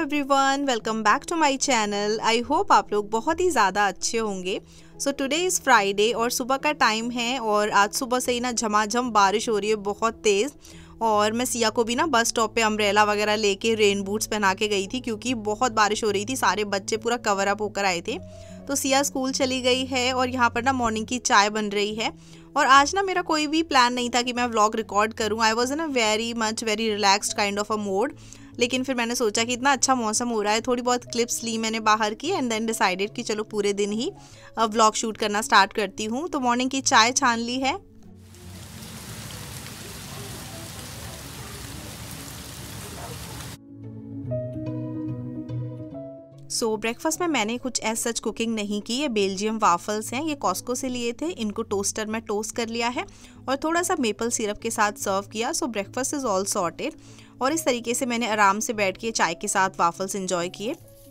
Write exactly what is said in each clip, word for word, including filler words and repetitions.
Everyone, welcome back to my channel. I hope आप लोग बहुत ही ज़्यादा अच्छे होंगे। सो टुडे इज़ फ्राइडे और सुबह का टाइम है और आज सुबह से ही ना झमाझम बारिश हो रही है बहुत तेज़। और मैं सिया को भी ना बस स्टॉप पे अम्ब्रेला वगैरह लेके रेन बूट्स पहना के गई थी क्योंकि बहुत बारिश हो रही थी। सारे बच्चे पूरा कवर अप होकर आए थे। तो सिया स्कूल चली गई है और यहाँ पर ना मॉर्निंग की चाय बन रही है। और आज ना मेरा कोई भी प्लान नहीं था कि मैं व्लॉग रिकॉर्ड करूँ। I was in a very much very relaxed kind of a mode. लेकिन फिर मैंने सोचा कि इतना अच्छा मौसम हो रहा है, थोड़ी बहुत क्लिप्स ली मैंने बाहर की एंड देन डिसाइडेड कि चलो पूरे दिन ही व्लॉग शूट करना स्टार्ट करती हूँ। तो मॉर्निंग की चाय छान ली है। सो so, ब्रेकफास्ट में मैंने कुछ एज सच कुकिंग नहीं की। ये बेल्जियम वाफल्स हैं, ये कॉस्को से लिए थे। इनको टोस्टर में टोस्ट कर लिया है और थोड़ा सा मेपल सिरप के साथ सर्व किया। So breakfast is all sorted और इस तरीके से मैंने आराम से बैठ के चाय के साथ वाफल्स एंजॉय किए।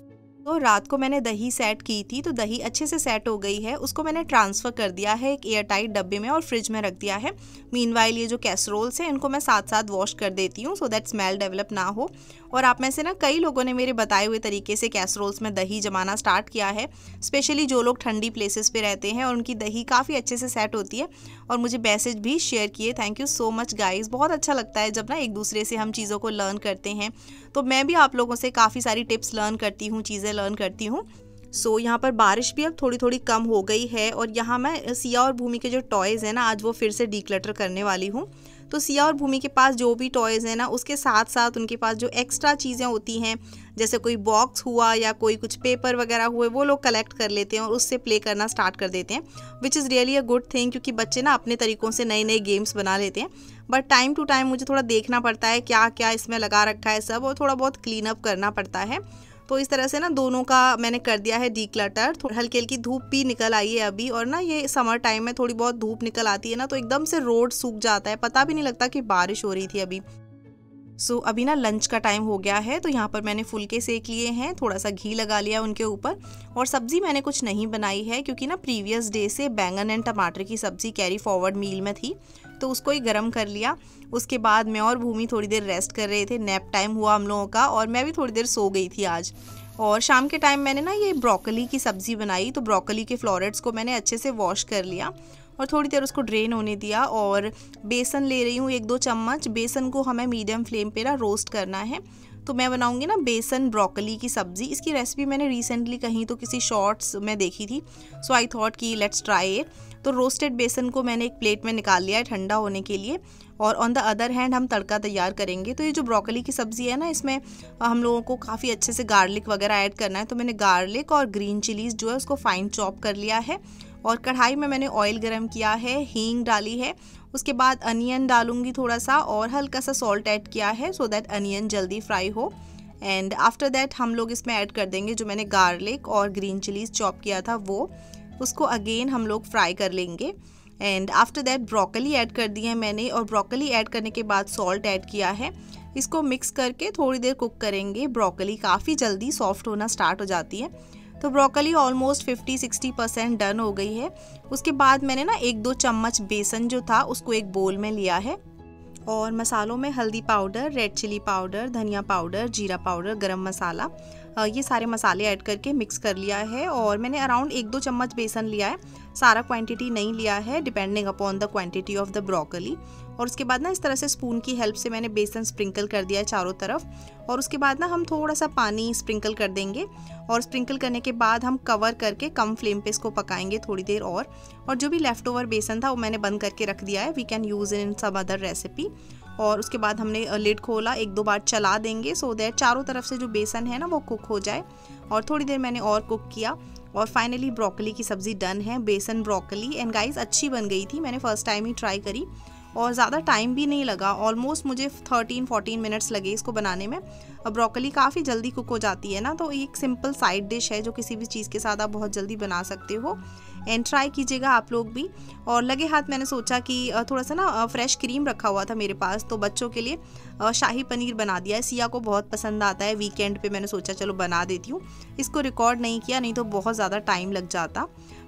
तो रात को मैंने दही सेट की थी, तो दही अच्छे से सेट हो गई है। उसको मैंने ट्रांसफ़र कर दिया है एक एयर टाइट डब्बे में और फ्रिज में रख दिया है। मीनवाइल ये जो कैसरोल्स हैं इनको मैं साथ साथ वॉश कर देती हूँ सो दैट स्मेल डेवलप ना हो। और आप में से ना कई लोगों ने मेरे बताए हुए तरीके से कैसरोल्स में दही जमाना स्टार्ट किया है, स्पेशली जो लोग ठंडी प्लेसेस पे रहते हैं और उनकी दही काफ़ी अच्छे से सेट होती है और मुझे मैसेज भी शेयर किए। Thank you so much guys. बहुत अच्छा लगता है जब ना एक दूसरे से हम चीज़ों को लर्न करते हैं। तो मैं भी आप लोगों से काफ़ी सारी टिप्स लर्न करती हूँ, चीज़ें लर्न करती हूँ। सो so, यहाँ पर बारिश भी अब थोड़ी थोड़ी कम हो गई है और यहाँ मैं सिया और भूमि के जो टॉयज़ हैं ना आज वो फिर से डीक्लटर करने वाली हूँ। तो सिया और भूमि के पास जो भी टॉयज़ हैं ना उसके साथ साथ उनके पास जो एक्स्ट्रा चीज़ें होती हैं जैसे कोई बॉक्स हुआ या कोई कुछ पेपर वगैरह हुए वो लोग कलेक्ट कर लेते हैं और उससे प्ले करना स्टार्ट कर देते हैं, which is really a good thing क्योंकि बच्चे ना अपने तरीक़ों से नए नए गेम्स बना लेते हैं। बट टाइम टू टाइम मुझे थोड़ा देखना पड़ता है क्या क्या इसमें लगा रखा है सब और थोड़ा बहुत क्लीन अप करना पड़ता है। तो इस तरह से ना दोनों का मैंने कर दिया है डीक्लटर। हल्की हल्की धूप भी निकल आई है अभी और ना ये समर टाइम में थोड़ी बहुत धूप निकल आती है ना तो एकदम से रोड सूख जाता है, पता भी नहीं लगता कि बारिश हो रही थी अभी। सो so, अभी ना लंच का टाइम हो गया है तो यहाँ पर मैंने फुलके सेक लिए हैं, थोड़ा सा घी लगा लिया उनके ऊपर। और सब्ज़ी मैंने कुछ नहीं बनाई है क्योंकि ना प्रीवियस डे से बैंगन एंड टमाटर की सब्ज़ी कैरी फॉरवर्ड मील में थी तो उसको ही गर्म कर लिया। उसके बाद मैं और भूमि थोड़ी देर रेस्ट कर रहे थे, नैप टाइम हुआ हम लोगों का और मैं भी थोड़ी देर सो गई थी आज। और शाम के टाइम मैंने ना ये ब्रोकली की सब्ज़ी बनाई तो ब्रोकली के फ्लोरेट्स को मैंने अच्छे से वॉश कर लिया और थोड़ी देर उसको ड्रेन होने दिया। और बेसन ले रही हूँ एक दो चम्मच। बेसन को हमें मीडियम फ्लेम पे ना रोस्ट करना है। तो मैं बनाऊंगी ना बेसन ब्रोकली की सब्ज़ी। इसकी रेसिपी मैंने रिसेंटली कहीं तो किसी शॉर्ट्स में देखी थी सो आई थॉट कि लेट्स ट्राई इट। तो रोस्टेड बेसन को मैंने एक प्लेट में निकाल लिया है ठंडा होने के लिए और ऑन द अदर हैंड हम तड़का तैयार करेंगे। तो ये जो ब्रोकली की सब्ज़ी है ना इसमें हम लोगों को काफ़ी अच्छे से गार्लिक वगैरह ऐड करना है। तो मैंने गार्लिक और ग्रीन चिलीज़ जो है उसको फाइन चॉप कर लिया है और कढ़ाई में मैंने ऑयल गरम किया है, हींग डाली है। उसके बाद अनियन डालूंगी थोड़ा सा और हल्का सा सॉल्ट ऐड किया है सो दैट अनियन जल्दी फ्राई हो। एंड आफ्टर दैट हम लोग इसमें ऐड कर देंगे जो मैंने गार्लिक और ग्रीन चिलीज़ चॉप किया था वो, उसको अगेन हम लोग फ्राई कर लेंगे। And after that broccoli add कर दी है मैंने और ब्रोकली ऐड करने के बाद सॉल्ट ऐड किया है। इसको मिक्स करके थोड़ी देर कुक करेंगे। ब्रोकली काफ़ी जल्दी सॉफ्ट होना स्टार्ट हो जाती है। तो broccoli almost fifty sixty percent done हो गई है। उसके बाद मैंने ना एक दो चम्मच बेसन जो था उसको एक बोल में लिया है और मसालों में हल्दी पाउडर, रेड चिली पाउडर, धनिया पाउडर, जीरा पाउडर, गरम मसाला, ये सारे मसाले ऐड करके मिक्स कर लिया है। और मैंने अराउंड एक दो चम्मच बेसन लिया है, सारा क्वांटिटी नहीं लिया है depending upon the quantity of the broccoli. और उसके बाद ना इस तरह से स्पून की हेल्प से मैंने बेसन स्प्रिंकल कर दिया है चारों तरफ। और उसके बाद ना हम थोड़ा सा पानी स्प्रिंकल कर देंगे और स्प्रिंकल करने के बाद हम कवर करके कम फ्लेम पे इसको पकाएंगे थोड़ी देर और। और जो भी लेफ़्ट ओवर बेसन था वो मैंने बंद करके रख दिया है, we can use in some other recipe. और उसके बाद हमने लिड खोला, एक दो बार चला देंगे सो दैट चारों तरफ से जो बेसन है ना वो कुक हो जाए। और थोड़ी देर मैंने और कुक किया और फाइनली ब्रोकली की सब्ज़ी डन है, बेसन ब्रोकली। एंड गाइस अच्छी बन गई थी, मैंने फर्स्ट टाइम ही ट्राई करी और ज़्यादा टाइम भी नहीं लगा, ऑलमोस्ट मुझे थर्टीन फोर्टीन मिनट्स लगे इसको बनाने में। अब ब्रोकली काफ़ी जल्दी कुक हो जाती है ना तो एक सिंपल साइड डिश है जो किसी भी चीज़ के साथ आप बहुत जल्दी बना सकते हो। एंड ट्राई कीजिएगा आप लोग भी। और लगे हाथ मैंने सोचा कि थोड़ा सा ना फ्रेश क्रीम रखा हुआ था मेरे पास तो बच्चों के लिए शाही पनीर बना दिया है। सिया को बहुत पसंद आता है, वीकेंड पे मैंने सोचा चलो बना देती हूँ। इसको रिकॉर्ड नहीं किया, नहीं तो बहुत ज़्यादा टाइम लग जाता।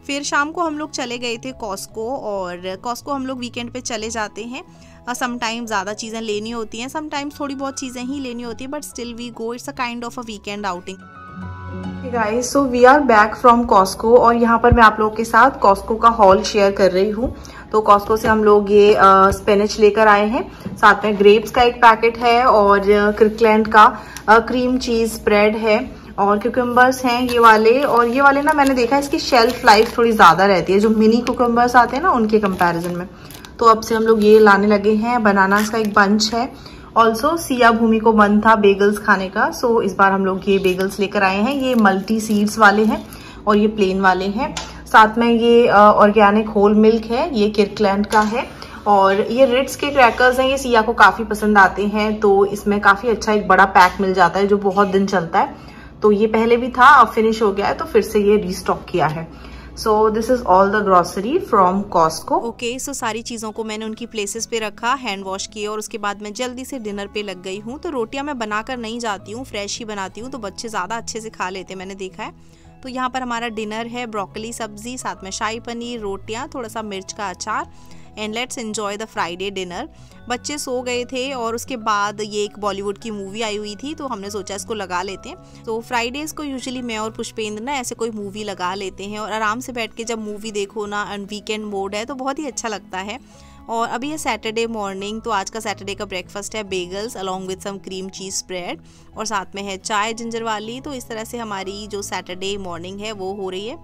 फिर शाम को हम लोग चले गए थे कॉस्को, और कॉस्को हम लोग वीकेंड पे चले जाते हैं। समटाइम ज़्यादा चीज़ें लेनी होती हैं, समटाइम्स थोड़ी बहुत चीज़ें ही लेनी होती है, but still we go, it's a kind of a weekend outing. Guys, so we are back from Costco, और यहाँ पर मैं आप लोगों के साथ कॉस्को का हॉल शेयर कर रही हूँ। तो कॉस्को से हम लोग ये स्पिनच लेकर आए हैं, साथ में ग्रेप्स का एक पैकेट है, और क्रिकलैंड का क्रीम चीज स्प्रेड है, और क्यूकम्बर्स हैं ये वाले। और ये वाले ना मैंने देखा है इसकी शेल्फ लाइफ थोड़ी ज़्यादा रहती है, जो मिनी क्यूकम्बर्स आते हैं ना उनके कंपैरिजन में। तो अब से हम लोग ये लाने लगे हैं। बनानास का एक बंच है। ऑल्सो सिया भूमि को मन था बेगल्स खाने का, सो इस बार हम लोग ये बेगल्स लेकर आए हैं। ये मल्टी सीड्स वाले हैं और ये प्लेन वाले हैं। साथ में ये ऑर्गेनिक होल मिल्क है, ये किर्कलैंड का है। और ये रिट्स के क्रैकर्स हैं, ये सिया को काफ़ी पसंद आते हैं, तो इसमें काफ़ी अच्छा एक बड़ा पैक मिल जाता है जो बहुत दिन चलता है। तो ये पहले भी था, अब फिनिश हो गया है, तो फिर से ये रीस्टॉक किया है। So this is all the grocery from Costco. Okay, so सारी चीज़ों को मैंने उनकी प्लेसेस पे रखा, हैंड वॉश किए, और उसके बाद मैं जल्दी से डिनर पे लग गई हूँ। तो रोटियां मैं बनाकर नहीं जाती हूँ, फ्रेश ही बनाती हूँ, तो बच्चे ज़्यादा अच्छे से खा लेते हैं, मैंने देखा है। तो यहाँ पर हमारा डिनर है, ब्रोकली सब्जी, साथ में शाही पनीर, रोटियाँ, थोड़ा सा मिर्च का अचार, and let's enjoy the Friday dinner. बच्चे सो गए थे, और उसके बाद ये एक बॉलीवुड की मूवी आई हुई थी, तो हमने सोचा इसको लगा लेते हैं। तो फ्राइडेज़ को यूजुअली मैं और पुष्पेंद्र ना ऐसे कोई मूवी लगा लेते हैं, और आराम से बैठ के जब मूवी देखो ना, एंड वीकेंड मोड है, तो बहुत ही अच्छा लगता है। और अभी है सैटरडे मॉर्निंग, तो आज का सैटरडे का ब्रेकफास्ट है bagels along with some cream cheese spread, और साथ में है चाय जिंजर वाली। तो इस तरह से हमारी जो सैटरडे मॉर्निंग है वो हो रही है।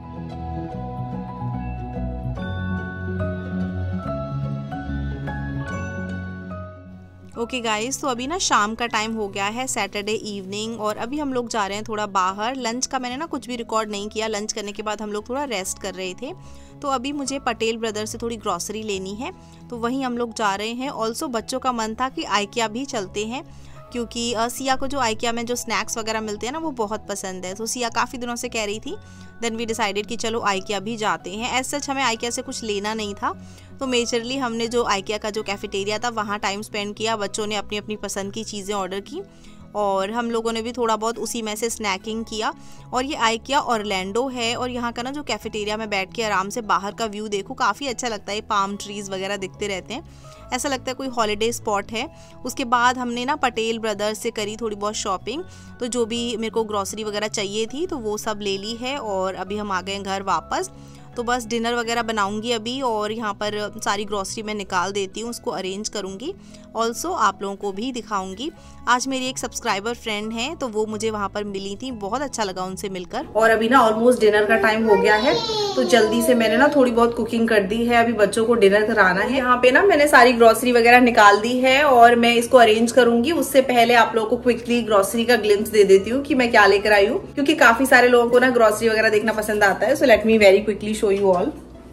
ओके गाइस, तो अभी ना शाम का टाइम हो गया है, सैटरडे इवनिंग, और अभी हम लोग जा रहे हैं थोड़ा बाहर। लंच का मैंने ना कुछ भी रिकॉर्ड नहीं किया, लंच करने के बाद हम लोग थोड़ा रेस्ट कर रहे थे। तो अभी मुझे पटेल ब्रदर से थोड़ी ग्रॉसरी लेनी है, तो वहीं हम लोग जा रहे हैं। ऑल्सो बच्चों का मन था कि आइकिया भी चलते हैं, क्योंकि सिया को जो आइकिया में जो स्नैक्स वगैरह मिलते हैं ना वो बहुत पसंद है। तो सिया काफ़ी दिनों से कह रही थी, देन वी डिसाइडेड कि चलो आइकिया भी जाते हैं। एज सच हमें आइकिया से कुछ लेना नहीं था, तो मेजरली हमने जो आइकिया का जो कैफेटेरिया था वहाँ टाइम स्पेंड किया। बच्चों ने अपनी अपनी पसंद की चीज़ें ऑर्डर की, और हम लोगों ने भी थोड़ा बहुत उसी में से स्नैकिंग किया। और ये आइकिया ऑरलैंडो है, और यहाँ का ना जो कैफेटेरिया में बैठ के आराम से बाहर का व्यू देखो, काफ़ी अच्छा लगता है। पाम ट्रीज़ वगैरह दिखते रहते हैं, ऐसा लगता है कोई हॉलीडे स्पॉट है। उसके बाद हमने ना पटेल ब्रदर्स से करी थोड़ी बहुत शॉपिंग, तो जो भी मेरे को ग्रॉसरी वगैरह चाहिए थी तो वो सब ले ली है, और अभी हम आ गए घर वापस। तो बस डिनर वगैरह बनाऊंगी अभी, और यहाँ पर सारी ग्रॉसरी मैं निकाल देती हूँ, उसको अरेंज करूँगी। ऑल्सो आप लोगों को भी दिखाऊंगी। आज मेरी एक सब्सक्राइबर फ्रेंड है, तो वो मुझे वहाँ पर मिली थी, बहुत अच्छा लगा उनसे मिलकर। और अभी ना ऑलमोस्ट डिनर का टाइम हो गया है, तो जल्दी से मैंने ना थोड़ी बहुत कुकिंग कर दी है। अभी बच्चों को डिनर कराना है। यहाँ पे ना मैंने सारी ग्रॉसरी वगैरह निकाल दी है, और मैं इसको अरेंज करूंगी। उससे पहले आप लोगों को क्विकली ग्रॉसरी का ग्लिम्स दे देती हूँ कि मैं क्या लेकर आई हूँ, क्योंकि काफी सारे लोगों को ना ग्रॉसरी वगैरह देखना पसंद आता है। So let me very quickly show you all.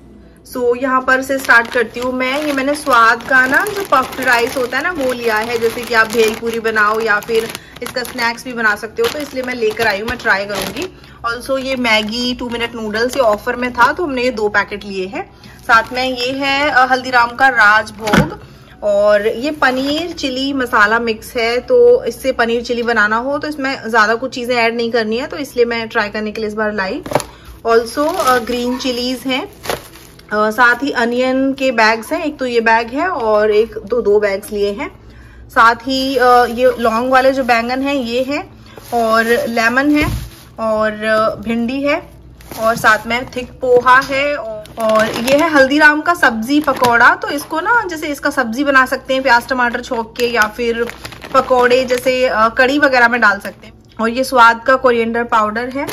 So so, यहाँ पर से स्टार्ट करती हूँ मैं। ये मैंने स्वाद का ना जो पफ्ड राइस होता है ना वो लिया है, जैसे कि आप भेलपूरी बनाओ या फिर इसका स्नैक्स भी बना सकते हो, तो इसलिए मैं लेकर आई हूँ, मैं ट्राई करूंगी। ऑल्सो ये मैगी टू मिनट नूडल्स, ये ऑफर में था, तो हमने ये दो पैकेट लिए हैं। साथ में ये है हल्दीराम का राजभोग, और ये पनीर चिली मसाला मिक्स है। तो इससे पनीर चिली बनाना हो तो इसमें ज़्यादा कुछ चीज़ें ऐड नहीं करनी है, तो इसलिए मैं ट्राई करने के लिए इस बार लाई। ऑल्सो ग्रीन चिलीज हैं, Uh, साथ ही अनियन के बैग्स हैं, एक तो ये बैग है और एक दो दो बैग्स लिए हैं। साथ ही uh, ये लॉन्ग वाले जो बैंगन हैं ये हैं, और लेमन है, और uh, भिंडी है, और साथ में थिक पोहा है, और ये है हल्दीराम का सब्जी पकौड़ा। तो इसको ना जैसे इसका सब्जी बना सकते हैं प्याज टमाटर छोंक के, या फिर पकौड़े जैसे uh, कड़ी वगैरह में डाल सकते हैं। और ये स्वाद का कोरिएंडर पाउडर है,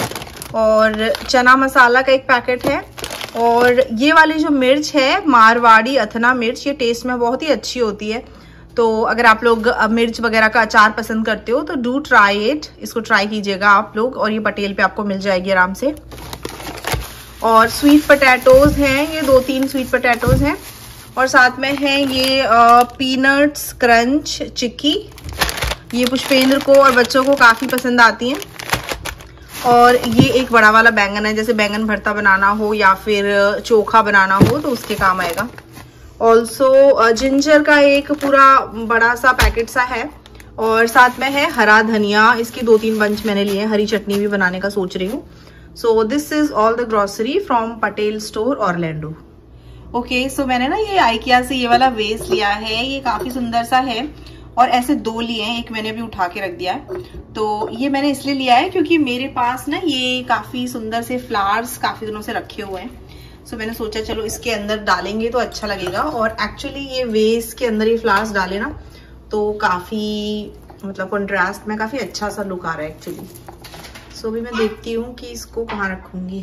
और चना मसाला का एक पैकेट है। और ये वाली जो मिर्च है मारवाड़ी अथना मिर्च, ये टेस्ट में बहुत ही अच्छी होती है। तो अगर आप लोग मिर्च वगैरह का अचार पसंद करते हो तो डू ट्राई इट, इसको ट्राई कीजिएगा आप लोग। और ये पटेल पे आपको मिल जाएगी आराम से। और स्वीट पोटैटोज हैं, ये दो तीन स्वीट पोटैटोज हैं। और साथ में है ये पीनट्स क्रंच चिक्की, ये पुष्पेंद्र को और बच्चों को काफ़ी पसंद आती हैं। और ये एक बड़ा वाला बैंगन है, जैसे बैंगन भरता बनाना हो या फिर चोखा बनाना हो तो उसके काम आएगा। ऑल्सो जिंजर का एक पूरा बड़ा सा पैकेट सा है, और साथ में है हरा धनिया, इसकी दो तीन बंच मैंने लिए हैं। हरी चटनी भी बनाने का सोच रही हूँ, so this is all the grocery from Patel store Orlando. Okay, so मैंने ना ये आइकिया से ये वाला वेस लिया है, ये काफी सुंदर सा है और ऐसे दो लिए हैं, एक मैंने अभी उठा के रख दिया है। तो ये मैंने इसलिए लिया है क्योंकि मेरे पास ना ये काफी सुंदर से फ्लावर्स काफी दिनों से रखे हुए हैं। सो मैंने सोचा चलो इसके अंदर डालेंगे तो अच्छा लगेगा। और एक्चुअली ये वेस के अंदर ये फ्लावर्स डाले ना तो काफी मतलब कंट्रास्ट में काफी अच्छा सा लुक आ रहा है एक्चुअली। सो अभी मैं देखती हूँ कि इसको कहाँ रखूंगी।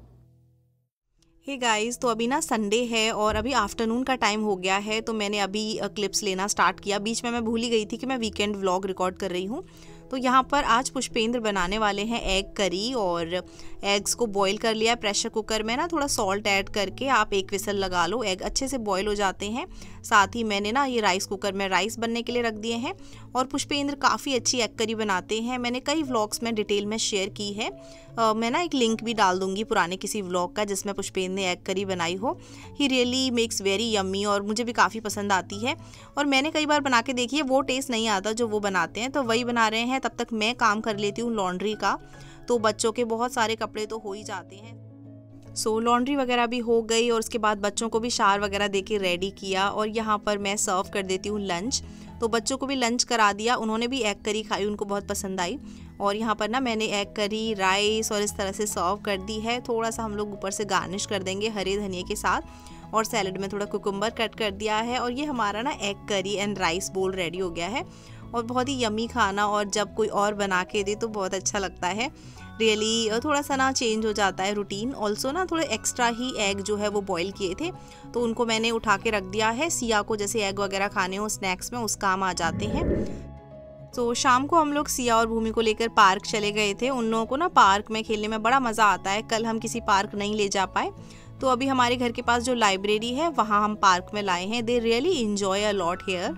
हे hey गाइस, तो अभी ना संडे है और अभी आफ्टरनून का टाइम हो गया है, तो मैंने अभी क्लिप्स लेना स्टार्ट किया। बीच में मैं भूल ही गई थी कि मैं वीकेंड व्लॉग रिकॉर्ड कर रही हूँ। तो यहाँ पर आज पुष्पेंद्र बनाने वाले हैं एग करी, और एग्स को बॉईल कर लिया है प्रेशर कुकर में ना, थोड़ा सॉल्ट ऐड करके आप एक विसल लगा लो, एग अच्छे से बॉईल हो जाते हैं। साथ ही मैंने ना ये राइस कुकर में राइस बनने के लिए रख दिए हैं। और पुष्पेंद्र काफ़ी अच्छी एग करी बनाते हैं, मैंने कई व्लॉग्स में डिटेल में शेयर की है। uh, मैं ना एक लिंक भी डाल दूंगी पुराने किसी व्लॉग का जिसमें पुष्पेंद्र ने एग करी बनाई हो। He really makes very yummy और मुझे भी काफ़ी पसंद आती है। और मैंने कई बार बना के देखी है, वो टेस्ट नहीं आता जो वो बनाते हैं, तो वही बना रहे हैं। तब तक मैं काम कर लेती हूँ लॉन्ड्री का, तो बच्चों के बहुत सारे कपड़े तो हो ही जाते हैं। सो so, लॉन्ड्री वगैरह भी हो गई और उसके बाद बच्चों को भी शावर वगैरह दे के रेडी किया। और यहाँ पर मैं सर्व कर देती हूँ लंच। तो बच्चों को भी लंच करा दिया, उन्होंने भी एग करी खाई, उनको बहुत पसंद आई। और यहाँ पर ना मैंने एग करी, राइस और इस तरह से सर्व कर दी है। थोड़ा सा हम लोग ऊपर से गार्निश कर देंगे हरे धनिया के साथ, और सैलड में थोड़ा कुकुम्बर कट कर दिया है। और ये हमारा ना एग करी एंड राइस बोल रेडी हो गया है, और बहुत ही यम्मी खाना। और जब कोई और बना के दे तो बहुत अच्छा लगता है रियली। थोड़ा सा ना चेंज हो जाता है रूटीन। ऑल्सो ना थोड़े एक्स्ट्रा ही एग जो है वो बॉईल किए थे, तो उनको मैंने उठा के रख दिया है। सिया को जैसे एग वगैरह खाने हो स्नैक्स में, उस काम आ जाते हैं। तो शाम को हम लोग सिया और भूमि को लेकर पार्क चले गए थे। उन लोगों को ना पार्क में खेलने में बड़ा मज़ा आता है। कल हम किसी पार्क नहीं ले जा पाए, तो अभी हमारे घर के पास जो लाइब्रेरी है वहाँ हम पार्क में लाए हैं। They really enjoy a lot here.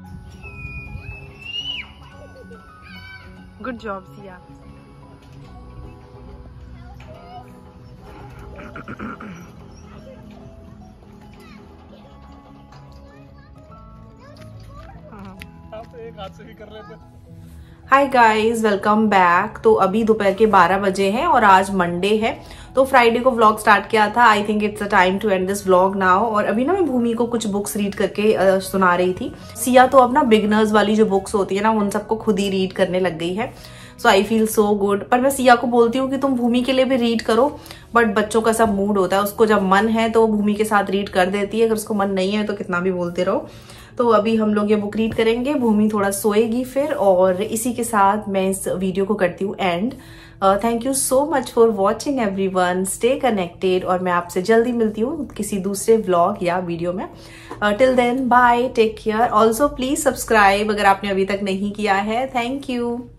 Good job Siya. एक हाथ से भी कर लेते। Hi guys, welcome back. तो अभी दोपहर के बारह बजे हैं और आज मंडे है, तो फ्राइडे को व्लॉग स्टार्ट किया था। I think it's a time to end this vlog now. और अभी ना मैं भूमि को कुछ बुक्स रीड करके uh, सुना रही थी। सिया तो अब ना बिगनर्स वाली जो बुक्स होती है ना उन सबको खुद ही रीड करने लग गई है। So I feel so good. पर मैं सिया को बोलती हूँ कि तुम भूमि के लिए भी रीड करो, बट बच्चों का सब मूड होता है, उसको जब मन है तो भूमि के साथ रीड कर देती है, अगर उसको मन नहीं है तो कितना भी बोलते रहो। तो अभी हम लोग ये बुक रीड करेंगे, भूमि थोड़ा सोएगी फिर, और इसी के साथ मैं इस वीडियो को करती हूँ end. Thank you so much for watching everyone, stay connected, और मैं आपसे जल्दी मिलती हूँ किसी दूसरे व्लॉग या वीडियो में। Till then bye, take care. Also please subscribe अगर आपने अभी तक नहीं किया है। Thank you.